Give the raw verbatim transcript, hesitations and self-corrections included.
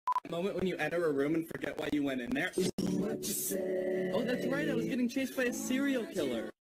Moment when you enter a room and forget why you went in there. Oh, that's right, I was getting chased by a serial killer.